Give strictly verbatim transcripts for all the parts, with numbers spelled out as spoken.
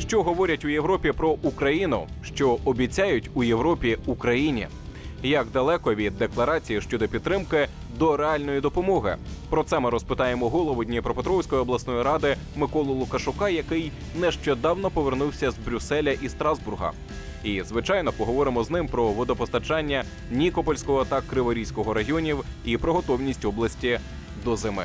Що говорять у Європі про Україну? Що обіцяють у Європі Україні? Як далеко від декларації щодо підтримки до реальної допомоги? Про це ми розпитаємо голову Дніпропетровської обласної ради Миколу Лукашука, який нещодавно повернувся з Брюсселя і Страсбурга. І, звичайно, поговоримо з ним про водопостачання Нікопольського та Криворізького районів і про готовність області до зими.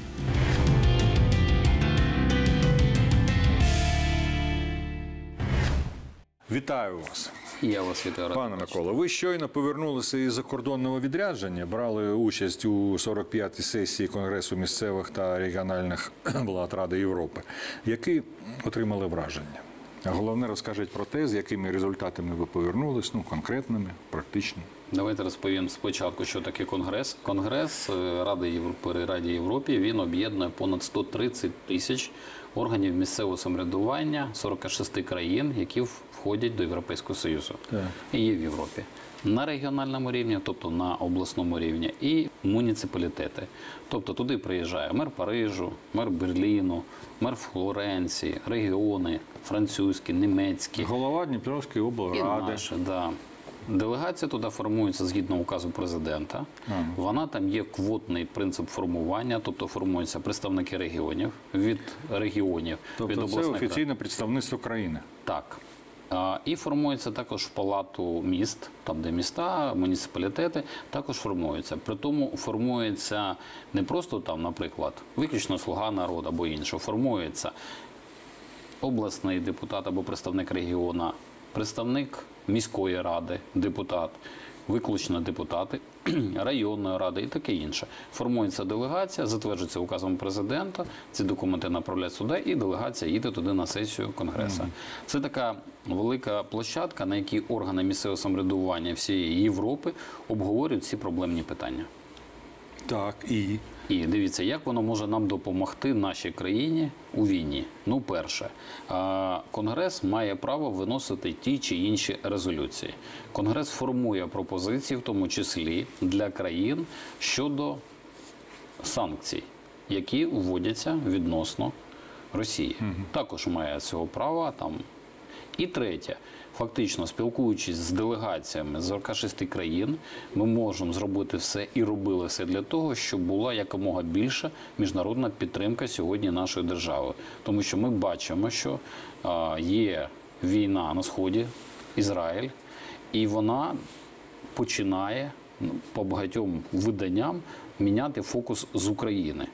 Вітаю вас. Я вас вітаю. Пане Миколо, ви щойно повернулися із закордонного відрядження, брали участь у сорок п'ятій сесії Конгресу місцевих та регіональних влад Ради Європи. Які отримали враження? А головне, розкажіть про те, з якими результатами ви повернулись, ну, конкретними, практичними. Давайте розповім спочатку, що таке Конгрес. Конгрес Ради Європи, при Раді Європи, він об'єднує понад сто тридцять тисяч органів місцевого самоврядування сорока шести країн, які входять до Європейського Союзу так. і є в Європі. На регіональному рівні, тобто на обласному рівні, і муніципалітети. Тобто туди приїжджає мер Парижу, мер Берліну, мер Флоренції, регіони, французькі, німецькі. Голова Дніпровської облради. І наші, да. Делегація туди формується згідно указу президента. Ага. Вона там є квотний принцип формування, тобто формуються представники регіонів, від регіонів, тобто від обласних. Тобто це офіційне представництво країни? Так. І формується також в палату міст, там де міста, муніципалітети, також формуються. При тому формується не просто там, наприклад, виключно слуга народу або інше, формується обласний депутат або представник регіону, представник міської ради, депутат, виключно депутати, районної ради і таке інше. Формується делегація, затверджується указом президента, ці документи направляють сюди, і делегація їде туди на сесію Конгресу. Mm-hmm. Це така велика площадка, на якій органи місцевого самоврядування всієї Європи обговорюють ці проблемні питання. Так, і? І дивіться, як воно може нам допомогти нашій країні у війні. Ну, перше, Конгрес має право виносити ті чи інші резолюції. Конгрес формує пропозиції, в тому числі для країн, щодо санкцій, які вводяться відносно Росії. Угу. Також має цього права там. І третє, фактично, спілкуючись з делегаціями з сорока шести країн, ми можемо зробити все і робили все для того, щоб була якомога більша міжнародна підтримка сьогодні нашої держави. Тому що ми бачимо, що а, є війна на Сході, Ізраїль, і вона починає ну, по багатьом виданням міняти фокус з України.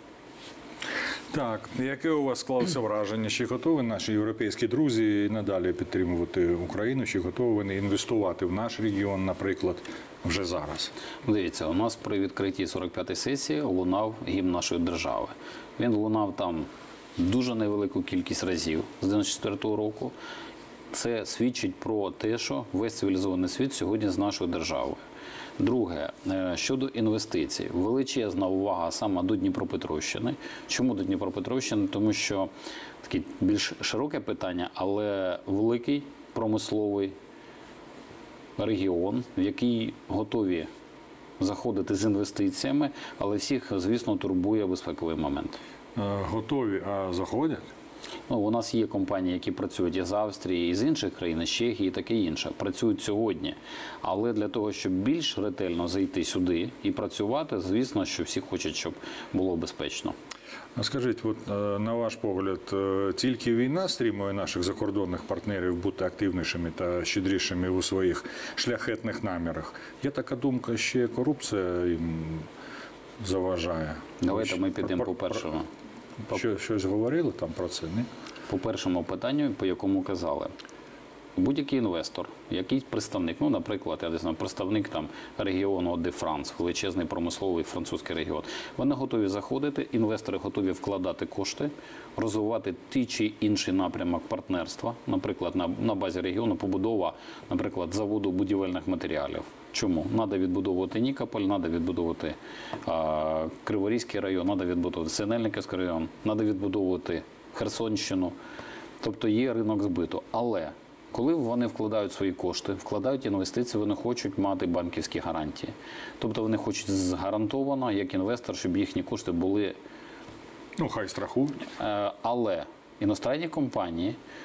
Так, яке у вас склалося враження? Чи готові наші європейські друзі надалі підтримувати Україну? Чи готові вони інвестувати в наш регіон, наприклад, вже зараз? Дивіться, у нас при відкритті сорок п'ятої сесії лунав гімн нашої держави. Він лунав там дуже невелику кількість разів з дев'яносто четвертого року. Це свідчить про те, що весь цивілізований світ сьогодні з нашою державою. Друге, щодо інвестицій. Величезна увага саме до Дніпропетровщини. Чому до Дніпропетровщини? Тому що таке більш широке питання, але великий промисловий регіон, в який готові заходити з інвестиціями, але всіх, звісно, турбує безпековий момент. Готові, а заходять? Ну, у нас є компанії, які працюють із Австрії, із інших країн, з Чехії і таке інше. Працюють сьогодні. Але для того, щоб більш ретельно зайти сюди і працювати, звісно, що всі хочуть, щоб було безпечно. А скажіть, от, на ваш погляд, тільки війна стримує наших закордонних партнерів бути активнішими та щедрішими у своїх шляхетних намірах? Є така думка, ще корупція їм заважає? Давайте ми підемо по першому. Що, щось говорили там про це, не? По першому питанню, по якому казали. Будь-який інвестор, якийсь представник, ну, наприклад, я не знаю, представник там регіону Де Франс, величезний промисловий французький регіон, вони готові заходити, інвестори готові вкладати кошти, розвивати ті чи інший напрямок партнерства, наприклад, на, на базі регіону побудова, наприклад, заводу будівельних матеріалів. Чому? Треба відбудовувати Нікополь, треба відбудовувати а, Криворізький район, треба відбудовувати Синельниківський район, треба відбудовувати Херсонщину. Тобто є ринок збиту. Але коли вони вкладають свої кошти, вкладають інвестиції, вони хочуть мати банківські гарантії. Тобто вони хочуть гарантовано, як інвестор, щоб їхні кошти були... Ну, хай страхують. Але іностранні компанії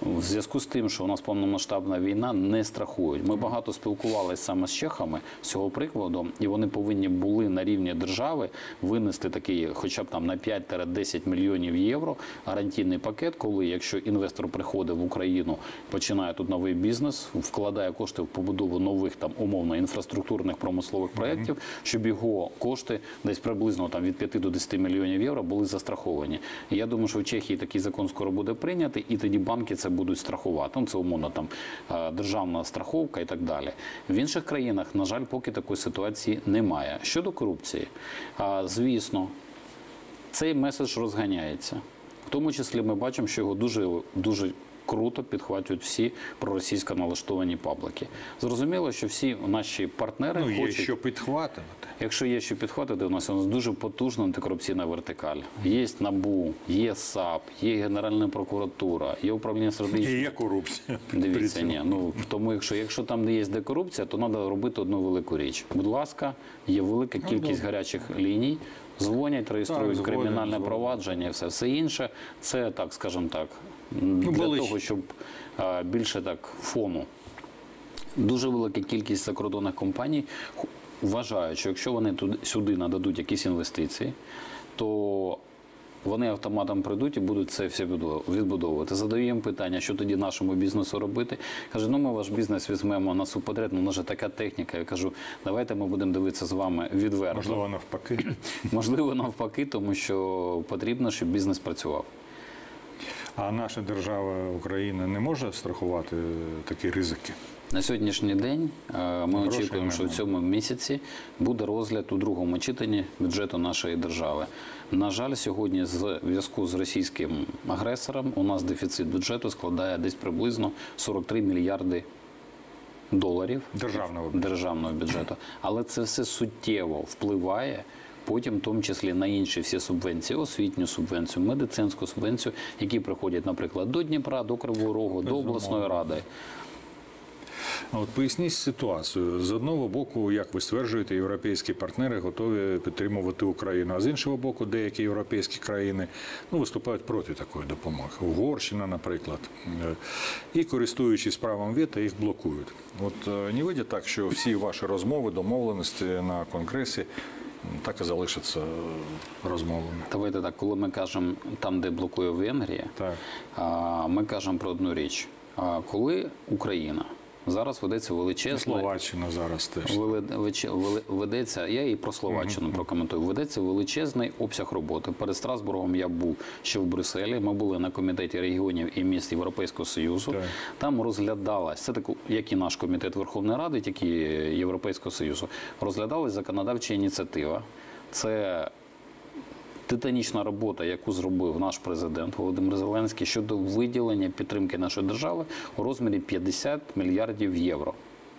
В зв'язку з тим, що у нас повномасштабна війна, не страхують. Ми багато спілкувалися саме з чехами з цього прикладу, і вони повинні були на рівні держави винести такий, хоча б там на п'ять-десять мільйонів євро гарантійний пакет, коли, якщо інвестор приходить в Україну, починає тут новий бізнес, вкладає кошти в побудову нових там умовно інфраструктурних промислових проєктів, щоб його кошти десь приблизно там від п'яти до десяти мільйонів євро були застраховані. І я думаю, що в Чехії такий закон скоро буде прийнятий, і тоді банки це будуть страхувати. Ну, це умовно там державна страховка і так далі. В інших країнах, на жаль, поки такої ситуації немає. Щодо корупції, звісно, цей меседж розганяється. В тому числі ми бачимо, що його дуже, дуже круто підхватують всі проросійсько налаштовані паблики. Зрозуміло, що всі наші партнери Ну, є хочуть... що підхватувати. Якщо є що підхватити, у нас у нас дуже потужна антикорупційна вертикаль. Є НАБУ, є САП, є Генеральна прокуратура, є управління стратегічної... І є корупція. Дивіться, ні, ну, тому якщо, якщо там де є де корупція, то треба робити одну велику річ. Будь ласка, є велика кількість гарячих ліній, дзвонять, реєструють Так, кримінальне дзвонять, провадження, все, все інше. Це, так, скажімо так, Ну, для болить. того, щоб а, більше так фону. Дуже велика кількість закордонних компаній вважають, що якщо вони туди, сюди нададуть якісь інвестиції, то вони автоматом прийдуть і будуть це все відбудовувати. Задаю їм питання, що тоді нашому бізнесу робити. Каже, ну ми ваш бізнес візьмемо на субподряд, ну у нас же така техніка. Я кажу, давайте ми будемо дивитися з вами відверто. Можливо, навпаки. Можливо, навпаки, тому що потрібно, щоб бізнес працював. А наша держава, Україна, не може страхувати такі ризики? На сьогоднішній день е, ми Грошей очікуємо, що в немає. цьому місяці буде розгляд у другому читанні бюджету нашої держави. На жаль, сьогодні з зв'язку з російським агресором у нас дефіцит бюджету складає десь приблизно сорок три мільярди доларів Державного бюджету. державного бюджету. Але це все суттєво впливає потім, в тому числі, на інші всі субвенції, освітню субвенцію, медицинську субвенцію, які приходять, наприклад, до Дніпра, до Кривого Рогу, до обласної ради. А От поясніть ситуацію. З одного боку, як ви стверджуєте, європейські партнери готові підтримувати Україну, а з іншого боку, деякі європейські країни ну, виступають проти такої допомоги. Угорщина, наприклад. І, користуючись правом вето, їх блокують. От не вийде так, що всі ваші розмови, домовленості на Конгресі так і залишаться розмовами. Давайте так, коли ми кажемо там, де блокує Венгрія, Так. а, ми кажемо про одну річ. А, Коли Україна зараз ведеться І величезна... Словаччина зараз теж. Веле- вече- веле- Ведеться, я і про Словаччину прокоментую, ведеться величезний обсяг роботи. Перед Страсбургом я був ще в Брюсселі, ми були на комітеті регіонів і міст Європейського Союзу. Так. Там розглядалась, це так, як і наш комітет Верховної Ради, так і Європейського Союзу, розглядалась законодавча ініціатива. Це титанічна робота, яку зробив наш президент Володимир Зеленський щодо виділення підтримки нашої держави у розмірі п'ятдесят мільярдів євро.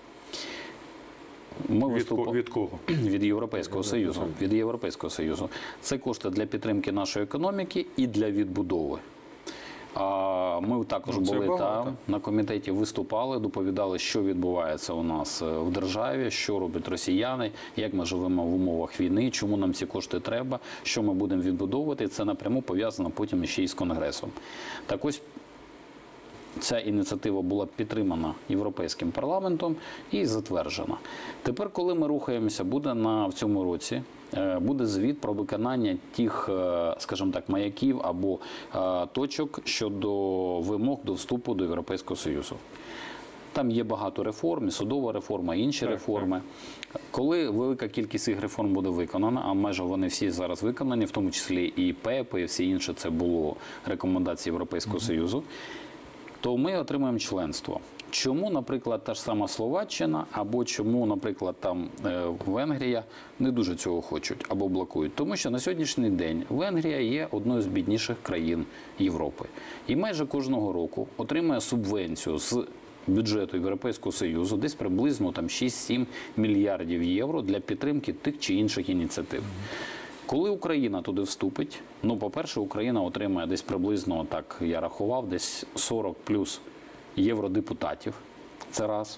Ми Від, виступ... ко- від кого? від Європейського Союзу. Від Європейського Союзу. Це кошти для підтримки нашої економіки і для відбудови. А ми також Ну, це були багато. там, на комітеті виступали, доповідали, що відбувається у нас в державі, що роблять росіяни, як ми живемо в умовах війни, чому нам ці кошти треба, що ми будемо відбудовувати. Це напряму пов'язано потім ще й з Конгресом. Так ось, ця ініціатива була підтримана Європейським парламентом і затверджена. Тепер, коли ми рухаємося, буде на, в цьому році е, буде звіт про виконання тих, е, скажімо так, маяків або е, точок щодо вимог до вступу до Європейського Союзу. Там є багато реформ, і судова реформа, і інші Так, реформи. Коли велика кількість цих реформ буде виконана, а майже вони всі зараз виконані, в тому числі і ПЕП, і всі інші, це було рекомендації Європейського Союзу, то ми отримаємо членство. Чому, наприклад, та ж сама Словаччина, або чому, наприклад, там е, Венгрія не дуже цього хочуть або блокують? Тому що на сьогоднішній день Венгрія є одною з бідніших країн Європи. І майже кожного року отримує субвенцію з бюджету Європейського Союзу десь приблизно там шість-сім мільярдів євро для підтримки тих чи інших ініціатив. Коли Україна туди вступить, ну, по-перше, Україна отримає десь приблизно, так я рахував, десь сорок плюс євродепутатів. Це раз.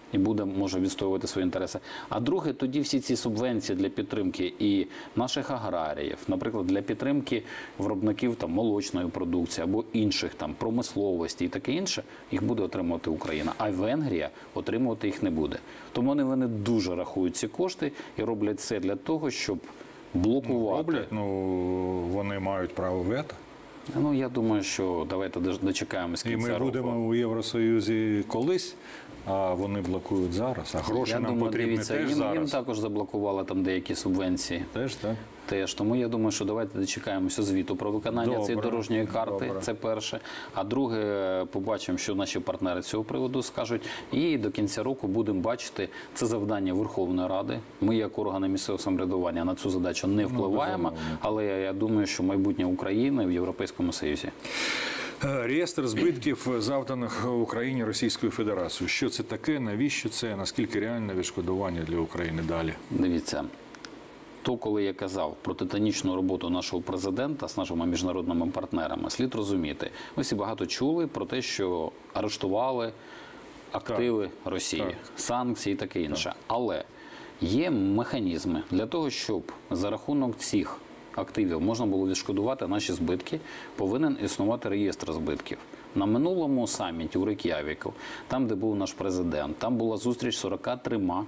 і буде, може відстоювати свої інтереси. А друге, тоді всі ці субвенції для підтримки і наших аграріїв, наприклад, для підтримки виробників там, молочної продукції або інших там, промисловості і таке інше, їх буде отримувати Україна. А Венгрія отримувати їх не буде. Тому вони, вони дуже рахують ці кошти і роблять все для того, щоб блокувати. Роблять, ну вони мають право вето. Ну, я думаю, що давайте дочекаємось І кінця ми року. будемо у Євросоюзі колись, а вони блокують зараз. А гроші Я нам думаю, потрібні дивіться, теж їм, зараз. їм також заблокували там деякі субвенції. Теж, так? Теж. Тому я думаю, що давайте дочекаємося звіту про виконання Добре, цієї дорожньої карти. добре. Це перше. А друге, побачимо, що наші партнери з цього приводу скажуть. І до кінця року будемо бачити, це завдання Верховної Ради. Ми, як органи місцевого самоврядування, на цю задачу не впливаємо. Але я думаю, що майбутнє України в Європейському Союзі. Реєстр збитків, завданих Україні Російською Федерацією. Що це таке, навіщо це, наскільки реальне відшкодування для України далі? Дивіться, то, коли я казав про титанічну роботу нашого президента з нашими міжнародними партнерами, слід розуміти. Ми всі багато чули про те, що арештували активи Так. Росії, Так. санкції і таке інше. Але є механізми для того, щоб за рахунок цих активів можна було відшкодувати наші збитки, повинен існувати реєстр збитків. На минулому саміті у Рейк'явіку, там, де був наш президент, там була зустріч з сорока трьома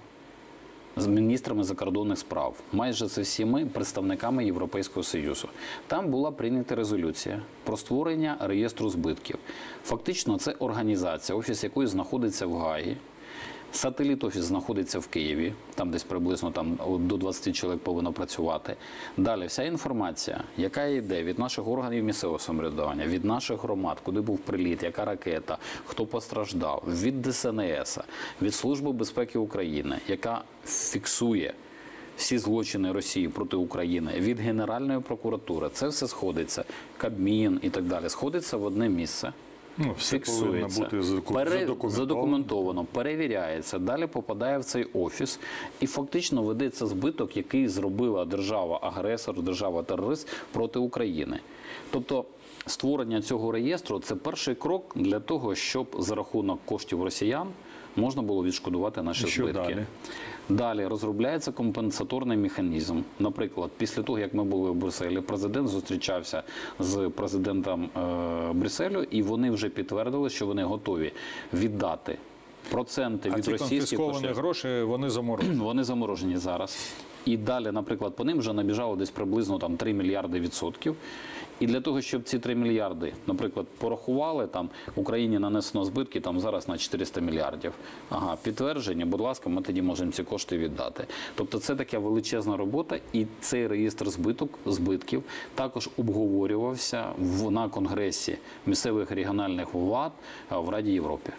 з міністрами закордонних справ, майже це всіми представниками Європейського Союзу. Там була прийнята резолюція про створення реєстру збитків. Фактично, це організація, офіс якої знаходиться в Гаазі. Сателіт-офіс знаходиться в Києві, там десь приблизно там, до двадцяти чоловік повинно працювати. Далі вся інформація, яка йде від наших органів місцевого самоврядування, від наших громад, куди був приліт, яка ракета, хто постраждав, від Де Ес Ен Ес, від Служби безпеки України, яка фіксує всі злочини Росії проти України, від Генеральної прокуратури, це все сходиться, Кабмін і так далі, сходиться в одне місце. Ну, все повинно Фіксується, бути заду- пере... задокументовано. задокументовано, перевіряється, далі попадає в цей офіс і фактично ведеться збиток, який зробила держава-агресор, держава-терорист проти України. Тобто створення цього реєстру – це перший крок для того, щоб за рахунок коштів росіян можна було відшкодувати наші Що збитки. далі? Далі розробляється компенсаторний механізм. Наприклад, після того, як ми були в Брюсселі, президент зустрічався з президентом е, Брюсселю, і вони вже підтвердили, що вони готові віддати проценти А від ці російських конфісковані коштів. гроші, вони заморожені. Вони заморожені зараз. І далі, наприклад, по ним вже набіжало десь приблизно там три мільярди відсотків. І для того, щоб ці три мільярди, наприклад, порахували, там Україні нанесено збитки там зараз на чотириста мільярдів. Ага, підтвердження, будь ласка, ми тоді можемо ці кошти віддати. Тобто це така величезна робота, і цей реєстр збиток, збитків також обговорювався в, на Конгресі місцевих регіональних влад в Раді Європи.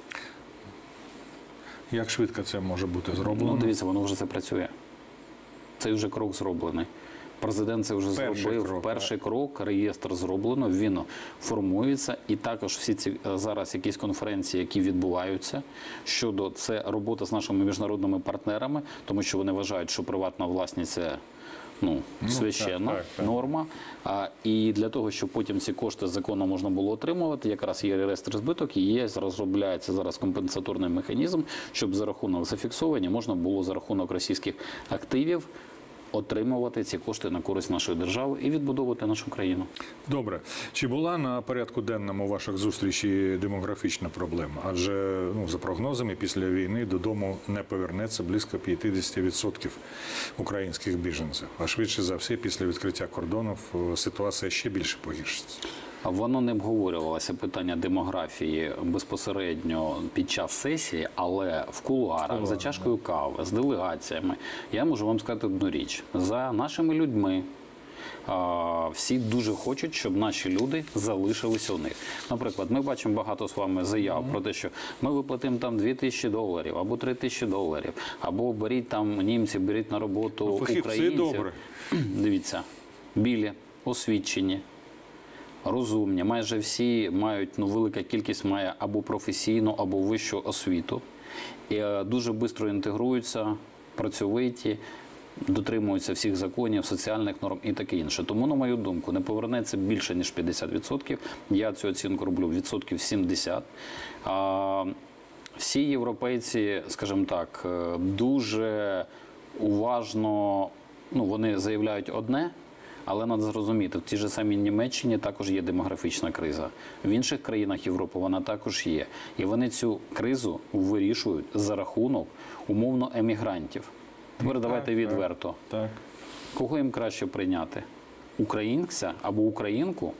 Як швидко це може бути зроблено? Ну, дивіться, воно вже це працює. Цей вже крок зроблений. Президент це вже Перший зробив. крок, Перший крок, реєстр зроблено, він формується. І також всі ці зараз якісь конференції, які відбуваються щодо це робота з нашими міжнародними партнерами, тому що вони вважають, що приватна власність це ну, священна так, так, так. норма. А, і для того, щоб потім ці кошти законно можна було отримувати, якраз є реєстр збиток і є, розробляється зараз компенсаторний механізм, щоб за рахунок зафіксовані можна було за рахунок російських активів отримувати ці кошти на користь нашої держави і відбудовувати нашу країну. Добре. Чи була на порядку денному ваших зустрічей демографічна проблема? Адже, ну, за прогнозами, після війни додому не повернеться близько п'ятдесят відсотків українських біженців. А швидше за все, після відкриття кордонів ситуація ще більше погіршиться. А воно не обговорювалося питання демографії безпосередньо під час сесії, але в кулуарах, за чашкою кави, з делегаціями, я можу вам сказати одну річ. За нашими людьми а, всі дуже хочуть, щоб наші люди залишилися у них. Наприклад, ми бачимо багато з вами заяв про те, що ми виплатимо там дві тисячі доларів, або три тисячі доларів, або беріть там німці, беріть на роботу Ну, фахівці українців. добре. Дивіться, білі, освічені, розумні. Майже всі мають, ну, велика кількість має або професійну, або вищу освіту. І е, дуже швидко інтегруються, працьовиті, дотримуються всіх законів, соціальних норм і таке інше. Тому, на мою думку, не повернеться більше, ніж п'ятдесят відсотків. Я цю оцінку роблю відсотків сімдесят. А, Всі європейці, скажімо так, е, дуже уважно, ну, вони заявляють одне, але треба зрозуміти, в тій же самій Німеччині також є демографічна криза. В інших країнах Європи вона також є. І вони цю кризу вирішують за рахунок, умовно, емігрантів. Тепер давайте так, відверто. Так. Кого їм краще прийняти? Українця або українку?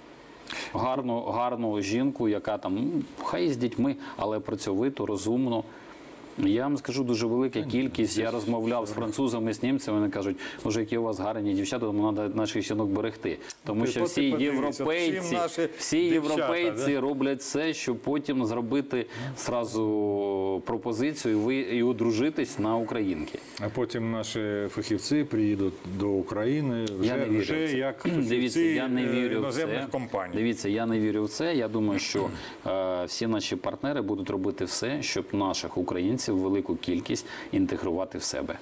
Гарну, гарну жінку, яка там, ну, хай з дітьми, але працьовито, розумно. Я вам скажу, дуже велика кількість. Я розмовляв з французами, з німцями, вони кажуть, може, які у вас гарні дівчата, тому треба наших жінок берегти. Тому що всі європейці, всі європейці роблять все, щоб потім зробити зразу пропозицію і ви і одружитись на українки. А потім наші фахівці приїдуть до України вже, Я не вірю вже в це. як фахівці Дивіться, я не вірю в іноземних це. компаній. Дивіться, я не вірю в це. Я думаю, що е, всі наші партнери будуть робити все, щоб наших українців велику кількість інтегрувати в себе.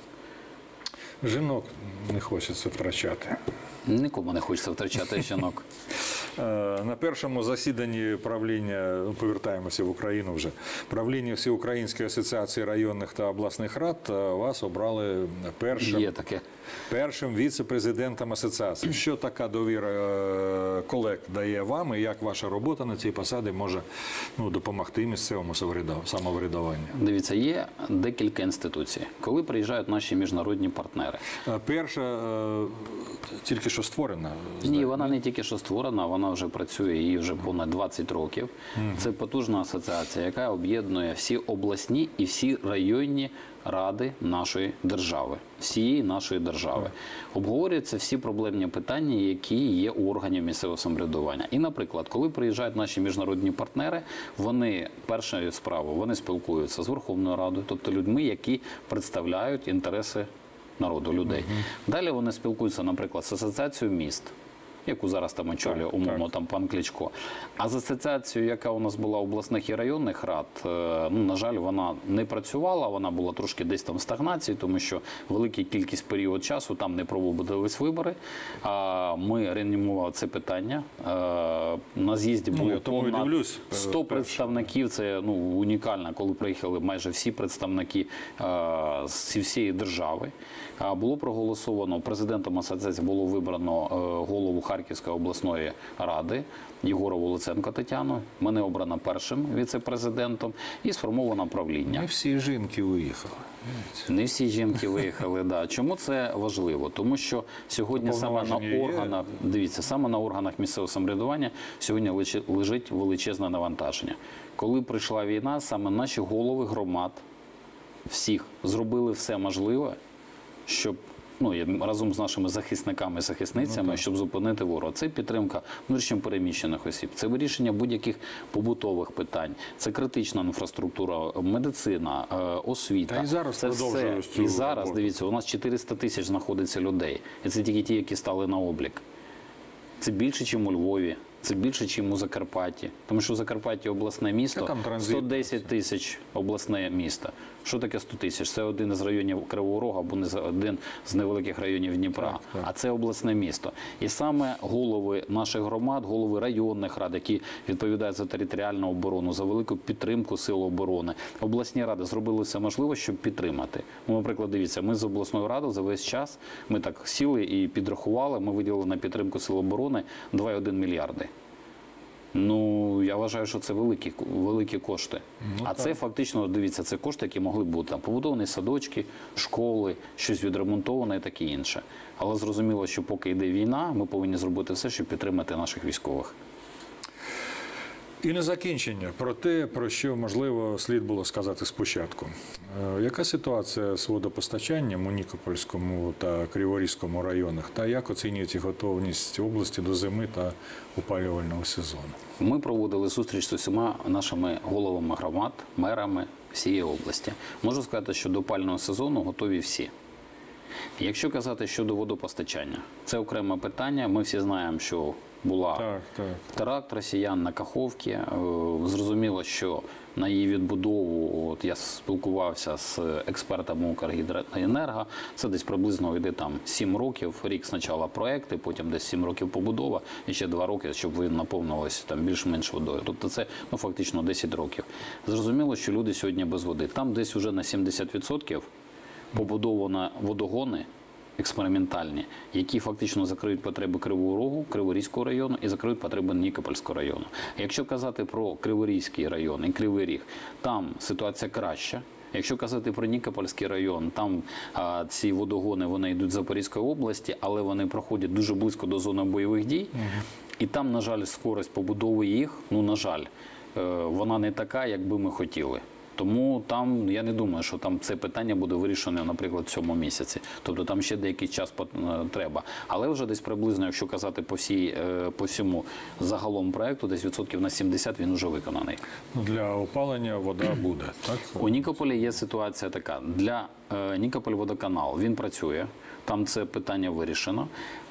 Жінок не хочеться втрачати. Нікому не хочеться втрачати жінок. Е, На першому засіданні правління, ну, повертаємося в Україну вже, правління Всеукраїнської асоціації районних та обласних рад е, вас обрали першим, Є таке. першим віце-президентом асоціації. Що така довіра е, колег дає вам і як ваша робота на цій посаді може, ну, допомогти місцевому самоврядав- самоврядуванню? Дивіться, є декілька інституцій. Коли приїжджають наші міжнародні партнери, Е, Перша е, тільки що створена. ні, вона не тільки що створена, вона вже працює, їй вже понад двадцять років. Це потужна асоціація, яка об'єднує всі обласні і всі районні ради нашої держави, всієї нашої держави. Обговорюються всі проблемні питання, які є у органів місцевого самоврядування. І, наприклад, коли приїжджають наші міжнародні партнери, вони першою справою, вони спілкуються з Верховною Радою, тобто людьми, які представляють інтереси народу, людей. Далі вони спілкуються, наприклад, з асоціацією міст, яку зараз там очолює умовно там пан Кличко. А з асоціацією, яка у нас була обласних і районних рад, е, ну, на жаль, вона не працювала, вона була трошки десь там в стагнації, тому що велика кількість період часу там не проводились вибори. А ми реанімували це питання. Е, на з'їзді було я тому і понад дивлюсь, е, сто перше. представників, це, ну, унікально, коли приїхали майже всі представники е, з всієї держави. А було проголосовано, президентом асоціації було вибрано е, голову Харківської обласної ради Єгорову Луценко Тетяну. Мене обрано першим віце-президентом і сформовано правління. Не всі жінки виїхали. Не всі жінки виїхали, да. Чому це важливо? Тому що сьогодні саме на Повноваження є. органах, дивіться, саме на органах місцевого самоврядування сьогодні лечи- лежить величезне навантаження. Коли прийшла війна, саме наші голови громад всіх зробили все можливе, щоб, ну, і разом з нашими захисниками і захисницями, щоб зупинити ворога. Це підтримка внутрішньо переміщених осіб, це вирішення будь-яких побутових питань, це критична інфраструктура, медицина, е, освіта. Та і зараз це продовжують все. цю І зараз, роботу. дивіться, у нас чотириста тисяч знаходиться людей. І це тільки ті, які стали на облік. Це більше, ніж у Львові. Це більше, ніж у Закарпатті. Тому що у Закарпатті обласне місто, там транзит. сто десять тисяч обласне місто. Що таке сто тисяч? Це один із районів Кривого Рогу або не з- один з невеликих районів Дніпра. Так, так. А це обласне місто. І саме голови наших громад, голови районних рад, які відповідають за територіальну оборону, за велику підтримку сил оборони, обласні ради зробили все можливе, щоб підтримати. Ну, наприклад, дивіться, ми з обласною радою за весь час, ми так сіли і підрахували, ми виділили на підтримку сил оборони два цілих один мільярди. Ну, я вважаю, що це великі, великі кошти. А це фактично, дивіться, це кошти, які могли б бути там побудовані садочки, школи, щось відремонтоване і таке інше. Але зрозуміло, що поки йде війна, ми повинні зробити все, щоб підтримати наших військових. І на закінчення про те, про що, можливо, слід було сказати спочатку. Е, Яка ситуація з водопостачанням у Нікопольському та Криворізькому районах? Та як оцінюєте готовність області до зими та опалювального сезону? Ми проводили зустріч з усіма нашими головами громад, мерами всієї області. Можу сказати, що до опалювального сезону готові всі. Якщо казати щодо водопостачання, це окреме питання. Ми всі знаємо, що була Так, так. теракт росіян на Каховці. Е, Зрозуміло, що на її відбудову, от я спілкувався з експертами Укргідроенерго, це десь приблизно йде там сім років, рік спочатку проекти, потім десь сім років побудова, і ще два роки, щоб ви наповнилися там більш-менш водою. Тобто це ну, фактично десять років. Зрозуміло, що люди сьогодні без води. Там десь вже на сімдесят відсотків побудовано водогони, експериментальні, які фактично закриють потреби Кривого Рогу, Криворізького району і закриють потреби Нікопольського району. Якщо казати про Криворізький район і Кривий Ріг, там ситуація краща. Якщо казати про Нікопольський район, там а, ці водогони вони йдуть з Запорізької області, але вони проходять дуже близько до зони бойових дій. Угу. І там, на жаль, скорість побудови їх, ну, на жаль, е, вона не така, як би ми хотіли. Тому там, я не думаю, що там це питання буде вирішено, наприклад, в цьому місяці. Тобто там ще деякий час треба. Але вже десь приблизно, якщо казати по, всій, по всьому загалом проєкту, десь відсотків на сімдесят він вже виконаний. Для опалення вода буде, так? У Нікополі є ситуація така. Для е, Нікополь-водоканал він працює. Там це питання вирішено.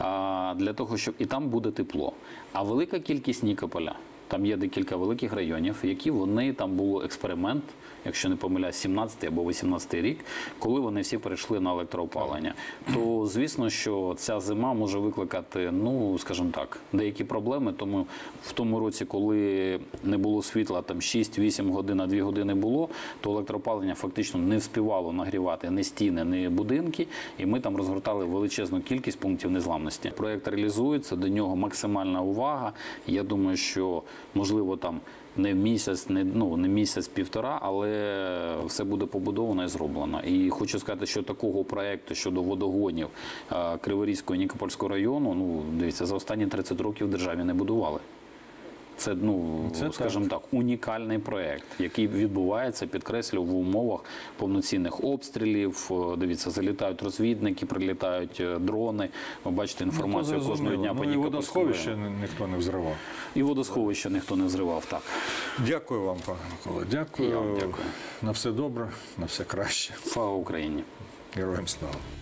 А, для того, щоб... І там буде тепло. А велика кількість Нікополя, там є декілька великих районів, які вони, там був експеримент, якщо не помиляюсь, сімнадцятий або вісімнадцятий рік, коли вони всі перейшли на електроопалення. То, звісно, що ця зима може викликати, ну, скажімо так, деякі проблеми, тому в тому році, коли не було світла, там шість-вісім годин, а дві години було, то електроопалення фактично не вспівало нагрівати ні стіни, ні будинки, і ми там розгортали величезну кількість пунктів незламності. Проєкт реалізується, до нього максимальна увага. Я думаю, що можливо там не місяць, не, ну, не місяць-півтора, але все буде побудовано і зроблено. І хочу сказати, що такого проєкту щодо водогонів е, Криворізького і Нікопольського району, ну, дивіться, за останні тридцять років в державі не будували. Це, ну, Це скажімо так. так, унікальний проєкт, який відбувається, підкреслю, в умовах повноцінних обстрілів. Дивіться, залітають розвідники, прилітають дрони. Ви бачите інформацію ну, кожного дня ну, по і Нікопольському. водосховище ніхто не взривав. І водосховище ніхто не взривав, так. Дякую вам, пане Микола. Дякую. Я вам дякую. На все добре, на все краще. Слава Україні! Героям слава.